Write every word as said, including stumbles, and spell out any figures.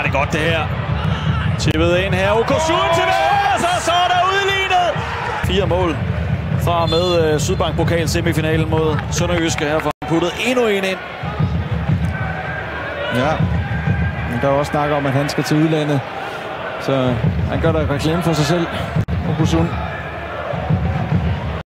det godt, det her. Tippet ind her. Okusun tilbage, og så, så er der udlignet. Fire mål fra med uh, Sydbank Pokal semifinalen mod Sønderjyske. Her får han puttet endnu en ind. Ja, men der er også snak om, at han skal til udlandet. Så han gør der reklame for sig selv. Okusun.